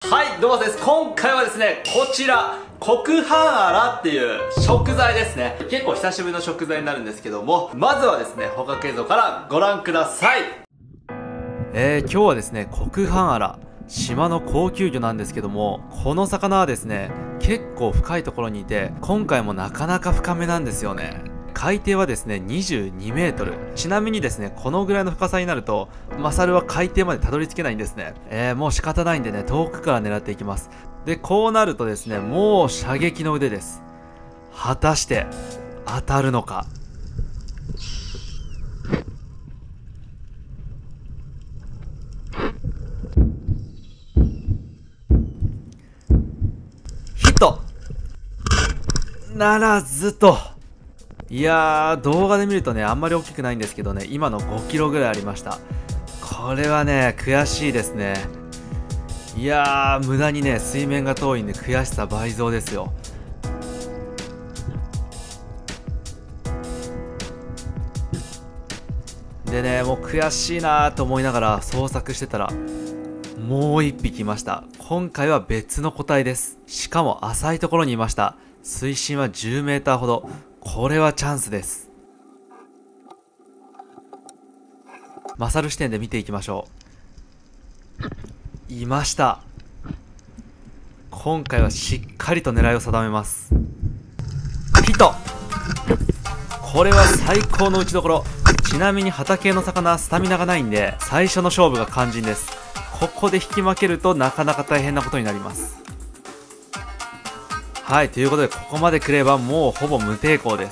はい、どうもです。今回はですね、こちら、コクハンアラっていう食材ですね。結構久しぶりの食材になるんですけども、まずはですね、捕獲映像からご覧ください。今日はですね、コクハンアラ。島の高級魚なんですけども、この魚はですね、結構深いところにいて、今回もなかなか深めなんですよね。海底はですね、22メートル。ちなみにですね、このぐらいの深さになると、マサルは海底までたどり着けないんですね。もう仕方ないんでね、遠くから狙っていきます。で、こうなるとですね、もう射撃の腕です。果たして、当たるのか。ヒットならずと。いやー、動画で見るとね、あんまり大きくないんですけどね、今の5キロぐらいありました。これはね、悔しいですね。いやー、無駄にね、水面が遠いんで悔しさ倍増ですよ。でね、もう悔しいなーと思いながら捜索してたら、もう一匹いました。今回は別の個体です。しかも浅いところにいました。水深は10メーターほど。これはチャンスです。マサル視点で見ていきましょう。いました。今回はしっかりと狙いを定めます。ヒット。これは最高の打ちどころ。ちなみに畑の魚はスタミナがないんで、最初の勝負が肝心です。ここで引き負けるとなかなか大変なことになります。はい、ということでここまで来ればもうほぼ無抵抗です。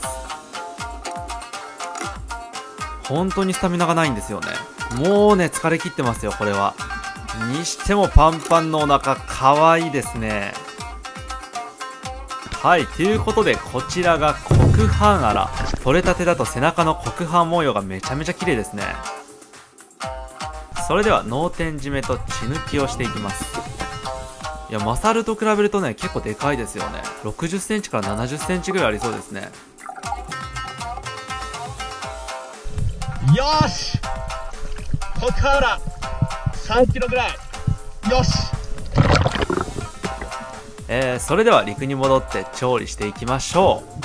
本当にスタミナがないんですよね。もうね、疲れ切ってますよ、これは。にしてもパンパンのお腹、かわいいですね。はい、ということでこちらがコクハンアラ。取れたてだと背中のコクハン模様がめちゃめちゃ綺麗ですね。それでは脳天締めと血抜きをしていきます。いや、マサルと比べるとね、結構でかいですよね。60センチから70センチぐらいありそうですね。 よーし、コクハンアラ3キロぐらい。よし。 それでは陸に戻って調理していきましょう。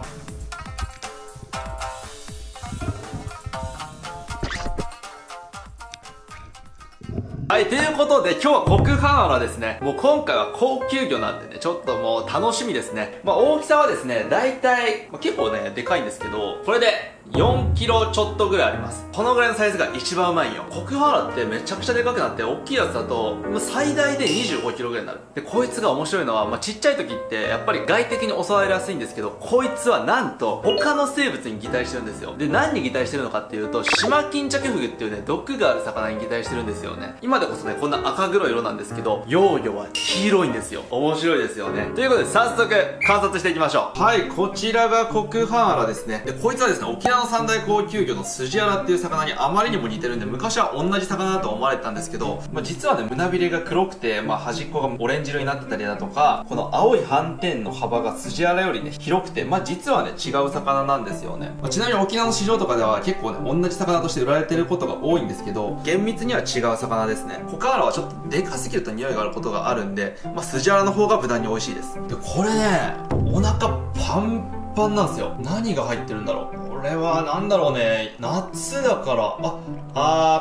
はい、ということで今日はコクハンアラですね。もう今回は高級魚なんでね、ちょっともう楽しみですね。大きさはですね、だいたい、結構ね、でかいんですけど、これで4キロちょっとぐらいあります。このぐらいのサイズが一番うまいよ。コクハンアラってめちゃくちゃでかくなって、大きいやつだと、最大で25キロぐらいになる。で、こいつが面白いのは、ちっちゃい時ってやっぱり外敵に襲われやすいんですけど、こいつはなんと他の生物に擬態してるんですよ。で、何に擬態してるのかっていうと、シマキンチャクフグっていうね、毒がある魚に擬態してるんですよね。今でこそね、こんな赤黒い色なんですけど、幼魚は黄色いんですよ。面白いですよね。ということで早速観察していきましょう。はい、こちらがコクハンアラですね。で、こいつはですね、沖縄の三大高級魚のスジアラっていう魚にあまりにも似てるんで、昔は同じ魚だと思われてたんですけど、実はね、胸びれが黒くて、端っこがオレンジ色になってたりだとか、この青い斑点の幅がスジアラよりね、広くて、実はね、違う魚なんですよね。ちなみに沖縄の市場とかでは結構ね、同じ魚として売られてることが多いんですけど、厳密には違う魚ですね。コクハンアラはちょっとでかすぎると匂いがあることがあるんで、スジアラの方が無難に美味しいです。で、これね、お腹パンパンなんですよ。何が入ってるんだろう。これはなんだろうね。夏だから、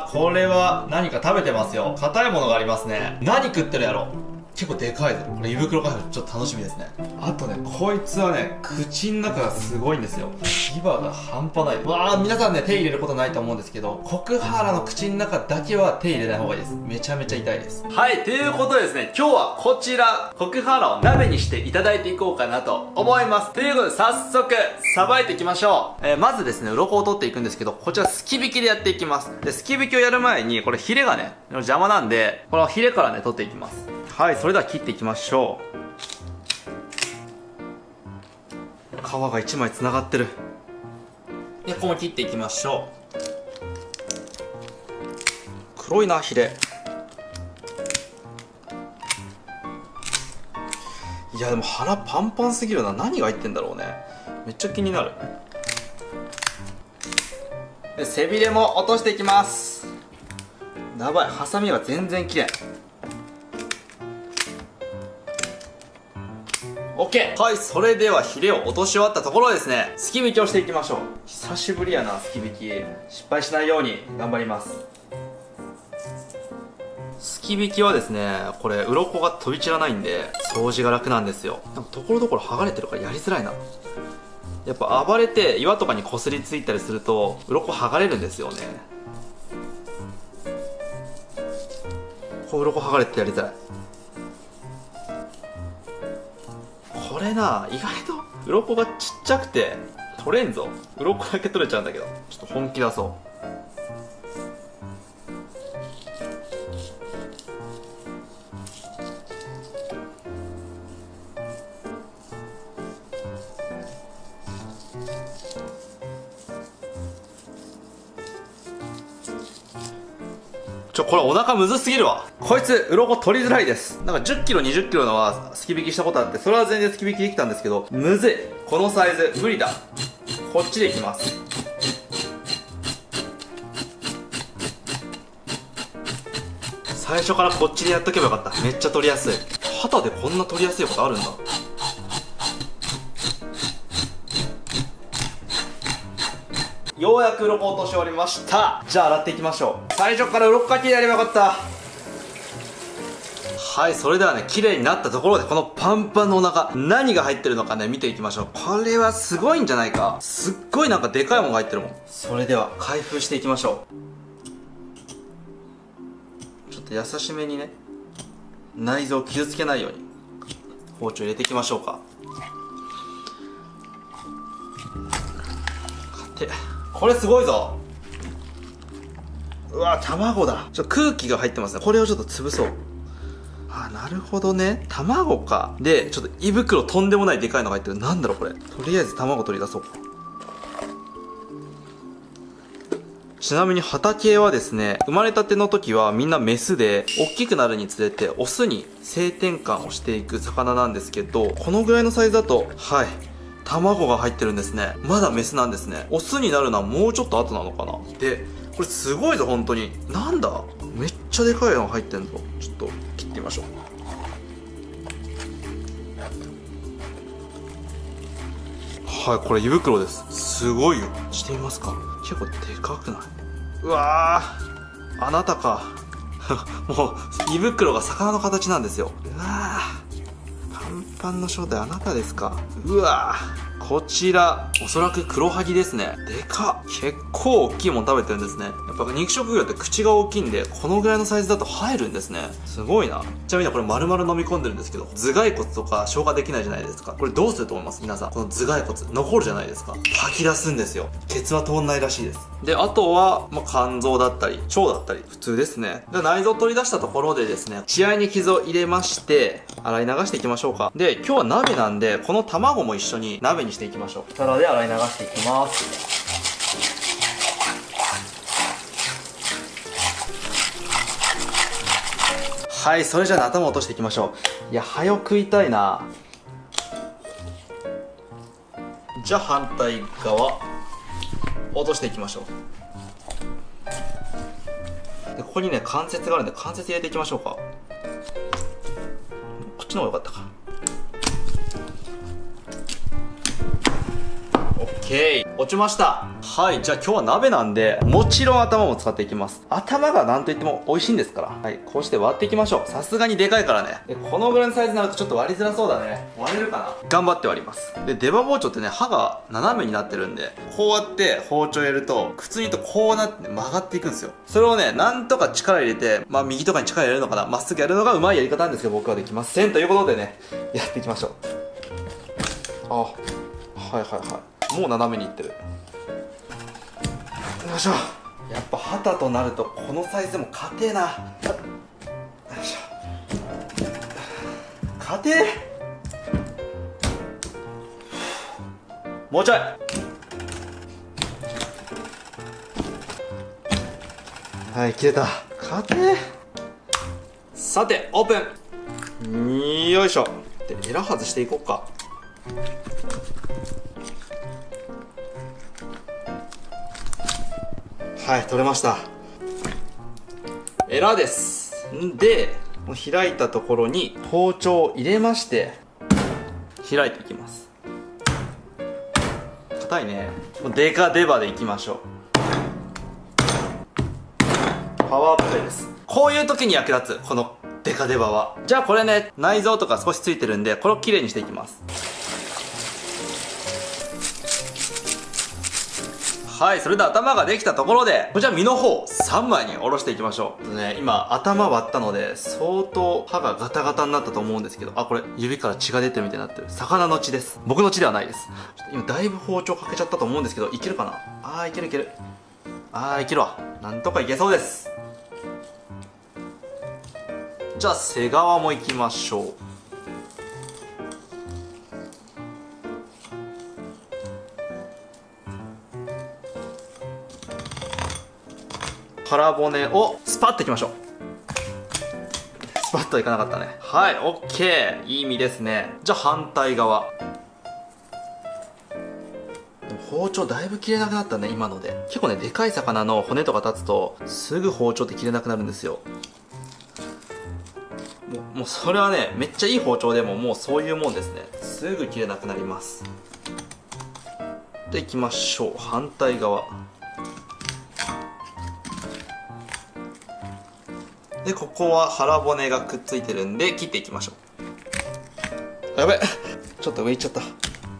これは何か食べてますよ。硬いものがありますね。何食ってるやろ。結構でかいぞ。これ胃袋からちょっと楽しみですね。あとね、こいつはね、口の中がすごいんですよ。牙が半端ない。皆さんね、手入れることないと思うんですけど、コクハンアラの口の中だけは手入れない方がいいです。めちゃめちゃ痛いです。はい、ということでですね、今日はこちら、コクハンアラを鍋にしていただいていこうかなと思います。ということで、早速、さばいていきましょう。まずですね、鱗を取っていくんですけど、こちら、すき引きでやっていきます。で、すき引きをやる前に、これヒレがね、邪魔なんで、このヒレからね、取っていきます。はい、それでは切っていきましょう。皮が1枚つながってる。で、ここも切っていきましょう。黒いな、ヒレ。いや、でも腹パンパンすぎるな。何が入ってんだろうね。めっちゃ気になる。で、背びれも落としていきます。やばい、ハサミが全然切れん。 OK。はい、それではヒレを落とし終わったところですね、すき引きをしていきましょう。久しぶりやな、すき引き。失敗しないように頑張ります。すき引きはですね、これ鱗が飛び散らないんで掃除が楽なんですよ。なんかところどころ剥がれてるからやりづらいな。やっぱ暴れて岩とかにこすりついたりすると鱗剥がれるんですよね。こう鱗剥がれてやりづらい。これな、意外と鱗がちっちゃくて取れんぞ。鱗だけ取れちゃうんだけど、ちょっと本気出そう。これお腹むずすぎるわ。こいつ鱗取りづらいです。なんか10キロ20キロのはすき引きしたことあって、それは全然すき引きできたんですけど、むずい。このサイズ無理だ。こっちでいきます。最初からこっちでやっとけばよかった。めっちゃ取りやすい。旗でこんな取りやすいことあるんだ。ようやく鱗落とし終わりました。じゃあ洗っていきましょう。最初から鱗かきでやればよかった。はい、それではね、綺麗になったところで、このパンパンのお腹、何が入ってるのかね、見ていきましょう。これはすごいんじゃないか。すっごいなんかでかいものが入ってるもん。それでは開封していきましょう。ちょっと優しめにね、内臓を傷つけないように包丁入れていきましょうか。これすごいぞ。うわ、卵だ。空気が入ってますね。これをちょっと潰そう。あ、なるほどね。卵か。で、ちょっと胃袋とんでもないでかいのが入ってる。なんだろうこれ。とりあえず卵取り出そう。ちなみに旗系はですね、生まれたての時はみんなメスで、大きくなるにつれてオスに性転換をしていく魚なんですけど、このぐらいのサイズだと、はい、卵が入ってるんですね。まだメスなんですね。オスになるのはもうちょっと後なのかな。で、これすごいぞ、本当に。なんだ、めっちゃでかいのが入ってんぞ。ちょっと切ってみましょう。はい、これ胃袋です。すごいよ。してみますか。結構でかくない？うわー、あなたか。もう胃袋が魚の形なんですよ。うわー、パンパンの正体あなたですか。うわー、こちらおそらくクロハギですね。でかっ。結構大きいもの食べてるんですね。やっぱ肉食魚って口が大きいんで、このぐらいのサイズだと入るんですね。すごいな。ちなみにこれ丸々飲み込んでるんですけど、頭蓋骨とか消化できないじゃないですか。これどうすると思います？皆さん、この頭蓋骨残るじゃないですか。吐き出すんですよ。ケツは通んないらしいです。で、あとは、肝臓だったり腸だったり普通ですね。で、内臓を取り出したところでですね、血合いに傷を入れまして洗い流していきましょうか。で、今日は鍋なんで、この卵も一緒に鍋にしていきましょう。皿で洗い流していきます。はい、それじゃあ頭を落としていきましょう。いや、早く食いたいな。じゃあ反対側落としていきましょう。で、ここにね関節があるんで、関節入れていきましょうか。こっちの方が良かったか。オッケー、落ちました。はい、じゃあ今日は鍋なんで、もちろん頭も使っていきます。頭がなんといっても美味しいんですから。はい、こうして割っていきましょう。さすがにでかいからね。で、このぐらいのサイズになるとちょっと割りづらそうだね。割れるかな。頑張って割ります。で、出刃包丁ってね、刃が斜めになってるんで、こうやって包丁入れると、普通に言うとこうなって、ね、曲がっていくんですよ。それをね、なんとか力入れて、右とかに力入れるのかな、まっすぐやるのがうまいやり方なんですけど、僕はできません。ということでね、やっていきましょう。あ、はいはいはい。もう斜めにいってる。よいしょ。やっぱ旗となるとこのサイズでも硬えな。よいしょ。硬え。もうちょい。はい、切れた。硬え。さてオープン。よいしょ。で、エラ外していこうか。はい、取れました。エラです。で、開いたところに包丁を入れまして、 開いていきます。硬いね。デカデバでいきましょう。パワープレイです。こういう時に役立つこのデカデバは。じゃあこれね、内臓とか少しついてるんで、これをきれいにしていきます。はい、それで頭ができたところで、こちら身の方3枚におろしていきましょう。今頭割ったので相当歯がガタガタになったと思うんですけど、あ、これ指から血が出てるみたいになってる。魚の血です。僕の血ではないです。今だいぶ包丁かけちゃったと思うんですけど、いけるかな。いけるいける。いけるわ。なんとかいけそうです。じゃあ背側もいきましょう。腹骨をスパッといきましょう。スパッといかなかったね。はい、オッケー。いい身ですね。じゃあ反対側。包丁だいぶ切れなくなったね、今ので。結構ね、でかい魚の骨とか立つとすぐ包丁って切れなくなるんですよ。もうそれはね、めっちゃいい包丁でももうそういうもんですね。すぐ切れなくなります。で、いきましょう。反対側で、ここは腹骨がくっついてるんで切っていきましょう。やべ、ちょっと上行っちゃった。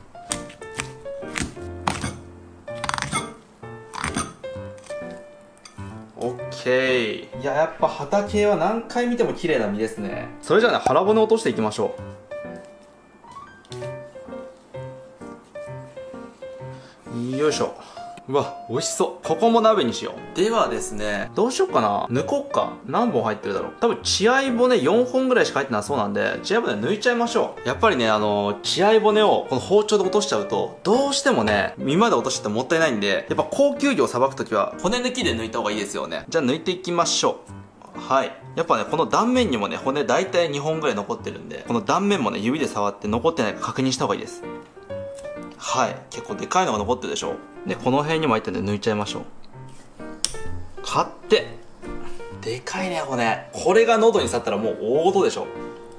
オッケー。いや、やっぱ旗系は何回見ても綺麗な身ですね。それじゃあね、腹骨落としていきましょう。よいしょ。うわ、美味しそう。ここも鍋にしよう。ではですね、どうしようかな。抜こうか。何本入ってるだろう。多分血合い骨4本ぐらいしか入ってなそうなんで、血合い骨抜いちゃいましょう。やっぱりね、血合い骨をこの包丁で落としちゃうと、どうしてもね、身まで落としてもったいないんで、やっぱ高級魚をさばくときは骨抜きで抜いた方がいいですよね。じゃあ抜いていきましょう。はい。やっぱね、この断面にもね、骨大体2本ぐらい残ってるんで、この断面もね、指で触って残ってないか確認した方がいいです。はい。結構でかいのが残ってるでしょ。で、この辺にも入ってるんで抜いちゃいましょう。買って。でかいね、骨。これが喉に刺ったらもう大事でしょ。よ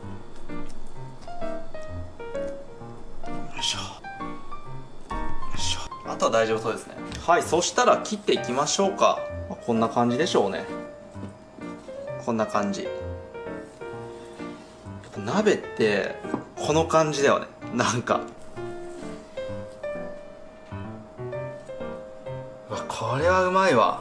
いしょ。よいしょ。あとは大丈夫そうですね。はい。そしたら切っていきましょうか。こんな感じでしょうね。こんな感じ。やっぱ鍋って、この感じだよね。なんか。これはうまいわ。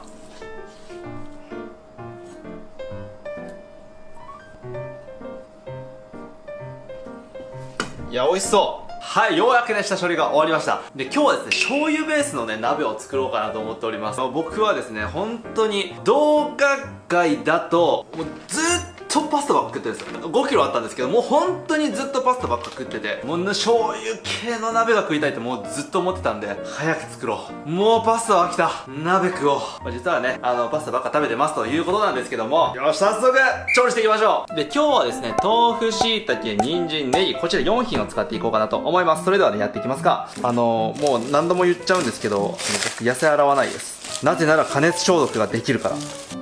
いや、美味しそう。はい、ようやくね、下処理が終わりました。で、今日はですね、醤油ベースのね、鍋を作ろうかなと思っております。僕はですね、本当に動画外だと、もうずっとパスタばっか食ってるんですよ。5キロあったんですけど、もう本当にずっとパスタばっか食ってて、もう醤油系の鍋が食いたいってもうずっと思ってたんで、早く作ろう。もうパスタは飽きた。鍋食おう。実はね、パスタばっか食べてますということなんですけども、よし、早速、調理していきましょう。で、今日はですね、豆腐、椎茸、人参、ネギ、こちら4品を使っていこうかなと思います。それではね、やっていきますか。もう何度も言っちゃうんですけど、僕、野菜洗わないです。なぜなら加熱消毒ができるから。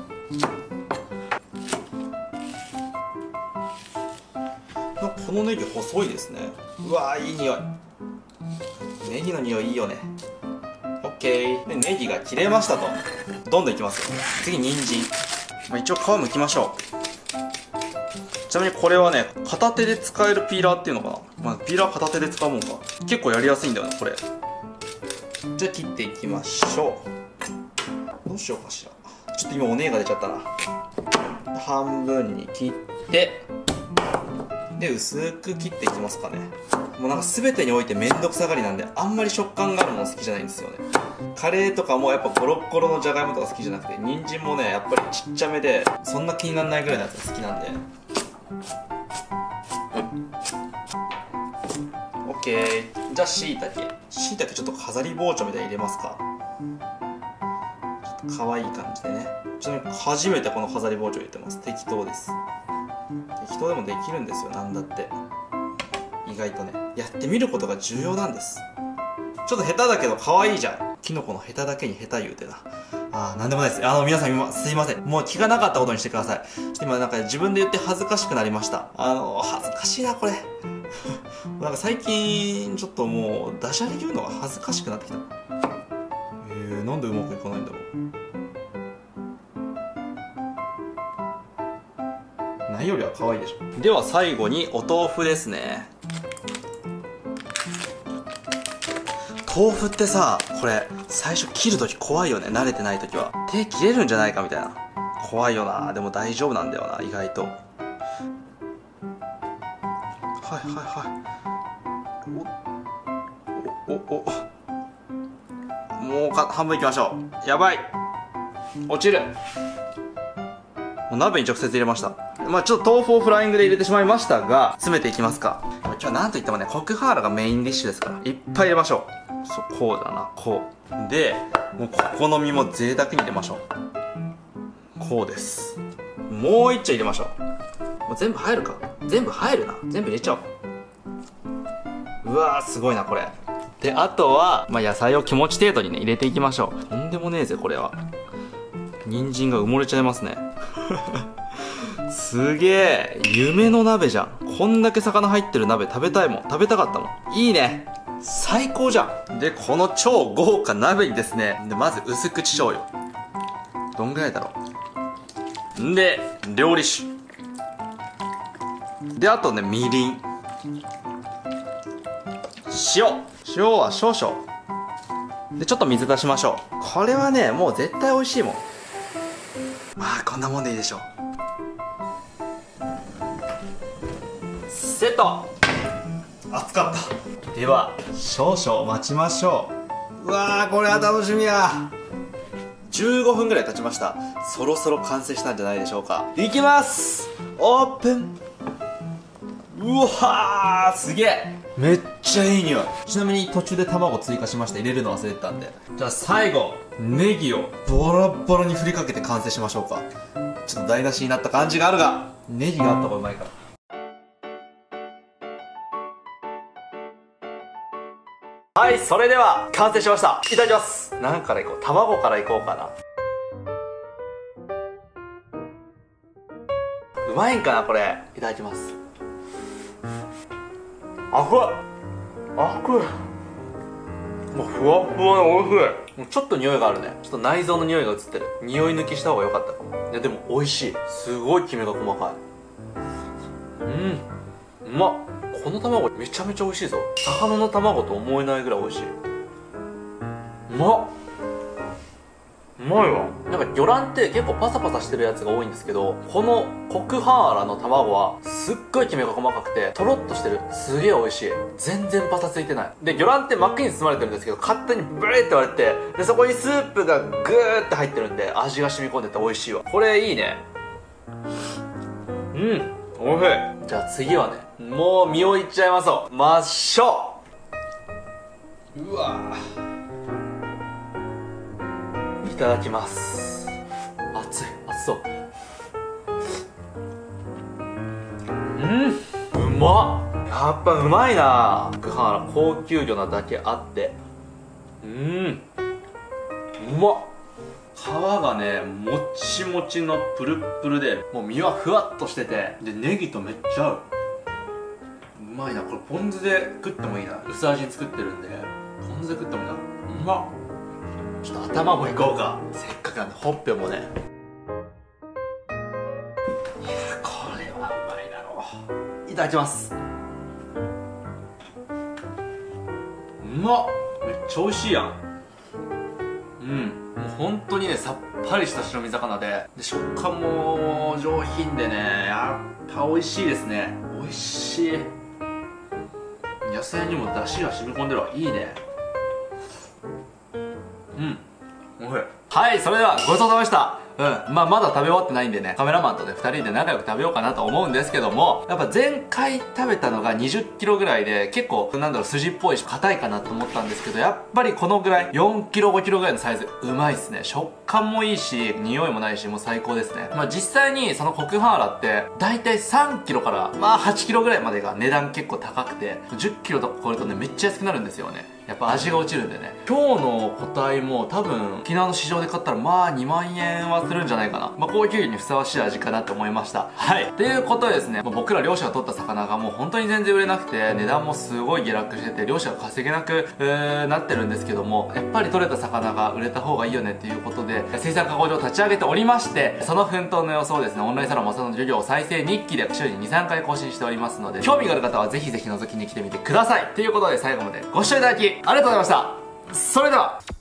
このネギ細いですね。うわー、いい匂い。ネギの匂いいいよね。オッケー。で、ネギが切れましたと。どんどんいきますよ。次、人参。一応皮剥きましょう。ちなみにこれはね、片手で使えるピーラーっていうのかな。ピーラー片手で使うもんか。結構やりやすいんだよね、これ。じゃあ切っていきましょう。どうしようかしら。ちょっと今お姉が出ちゃったな。半分に切って、で、薄く切っていきますかね。もうなんか全てにおいてめんどくさがりなんで、あんまり食感があるもの好きじゃないんですよね。カレーとかもやっぱゴロッゴロのじゃがいもとか好きじゃなくて、人参もね、やっぱりちっちゃめで、そんな気にならないぐらいのやつが好きなんで。オッケー。じゃあ椎茸ちょっと飾り包丁みたいに入れますか。ちょっと可愛い感じでね。ちなみに初めてこの飾り包丁入れてます。適当です。適当でもできるんですよ、なんだって。意外とね、やってみることが重要なんです。ちょっと下手だけど可愛いじゃん。キノコのヘタだけに下手言うてな。なんでもないです。皆さんすいません。もう聞かなかったことにしてください。ちょっと今なんか自分で言って恥ずかしくなりました。恥ずかしいな、これ。 なんか最近ちょっともうダジャレ言うのが恥ずかしくなってきた。なんでうまくいかないんだろう。ないよりは可愛いでしょ。では最後にお豆腐ですね。豆腐ってさ、これ最初切るとき怖いよね。慣れてないときは手切れるんじゃないかみたいな、怖いよな。でも大丈夫なんだよな、意外と。はいはいはい。もう半分いきましょう。やばい、落ちる。もう鍋に直接入れました。まあちょっと豆腐をフライングで入れてしまいましたが、詰めていきますか。今日はなんといってもね、コクハーラがメインディッシュですから、いっぱい入れましょう。そう、こうだな、こうで、もうここの身も贅沢に入れましょう。こうです。もう一丁入れましょう。もう全部入るか、全部入るな、全部入れちゃおう。うわー、すごいなこれ。で、あとは、まあ、野菜を気持ち程度にね入れていきましょう。とんでもねえぜこれは。人参が埋もれちゃいますね。すげえ、夢の鍋じゃん。こんだけ魚入ってる鍋食べたいもん、食べたかったもん。いいね、最高じゃん。で、この超豪華鍋にですね、でまず薄口醤油、どんぐらいだろうんで、料理酒で、あとね、みりん、塩は少々で、ちょっと水出しましょう。これはね、もう絶対美味しいもん。まあこんなもんでいいでしょう。セット。熱かった。では少々待ちましょう。うわー、これは楽しみや。15分ぐらい経ちました。そろそろ完成したんじゃないでしょうか。いきます、オープン。うわー、すげえ、めっちゃいい匂い。ちなみに途中で卵追加しました。入れるの忘れてたんで。じゃあ最後、ネギをボロボロに振りかけて完成しましょうか。ちょっと台無しになった感じがあるが、ネギがあった方がうまいから。はい、それでは完成しました。いただきます。何からいこう、卵からいこうかな。うまいんかなこれ。いただきます。あふわあくもうふわふわでおいしい。もうちょっと匂いがあるね。ちょっと内臓の匂いが移ってる。匂い抜きした方が良かったかも。いやでも美味しい。すごいきめが細かい。うまっ。この卵めちゃめちゃ美味しいぞ。魚の卵と思えないぐらい美味しい。うまっ、うまいわ。なんか魚卵って結構パサパサしてるやつが多いんですけど、このコクハーラの卵はすっごいきめが細かくてトロッとしてる。すげえ美味しい。全然パサついてない。で、魚卵って真っ赤に包まれてるんですけど、勝手にブレーって割れて、でそこにスープがグーって入ってるんで味が染み込んでて美味しいわ。これいいね。うん、おいしい。じゃあ次はね、もう身をいっちゃいましょう。うわー、いただきます。熱そう。うまっ。やっぱうまいな。コクハーラ高級魚なだけあって、うまっ。皮がね、もちもちのプルップルで、もう身はふわっとしてて、でネギとめっちゃ合う。うまいな。これポン酢で食ってもいいな。薄味に作ってるんでポン酢で食ってもいいな。うまっ。ちょっと頭もいこうか。せっかくなんでほっぺもね。いやこれはうまいだろう。いただきます。うまっ。めっちゃ美味しいやん。もう本当にね、さっぱりした白身魚で、食感も上品でね、やっぱ美味しいですね。美味しい。野菜にも出汁が染み込んでるわ。いいね。おいしい。はい、それではごちそうさまでした。まあまだ食べ終わってないんでね、カメラマンとね2人で仲良く食べようかなと思うんですけども、やっぱ前回食べたのが20キロぐらいで結構なんだろう、筋っぽいし硬いかなと思ったんですけど、やっぱりこのぐらい4キロ5キロぐらいのサイズうまいっすね。食感もいいし匂いもないし、もう最高ですね。まあ実際にそのコクハーラって大体3キロからまあ8キロぐらいまでが値段結構高くて、10キロとか超えるとねめっちゃ安くなるんですよね。 やっぱ味が落ちるんでね。今日の個体も多分沖縄の市場で買ったらまあ2万円はするんじゃないかな。まあ高級魚にふさわしい味かなって思いました。はい。ということでですね、僕ら漁師が取った魚がもう本当に全然売れなくて、値段もすごい下落してて、漁師が稼げなく、なってるんですけども、やっぱり取れた魚が売れた方がいいよねっていうことで、水産加工場を立ち上げておりまして、その奮闘の様子をですね、オンラインサロンマサの授業再生日記で週に2、3回更新しておりますので、興味がある方はぜひぜひ覗きに来てみてください。ということで最後までご視聴いただきありがとうございました。それでは。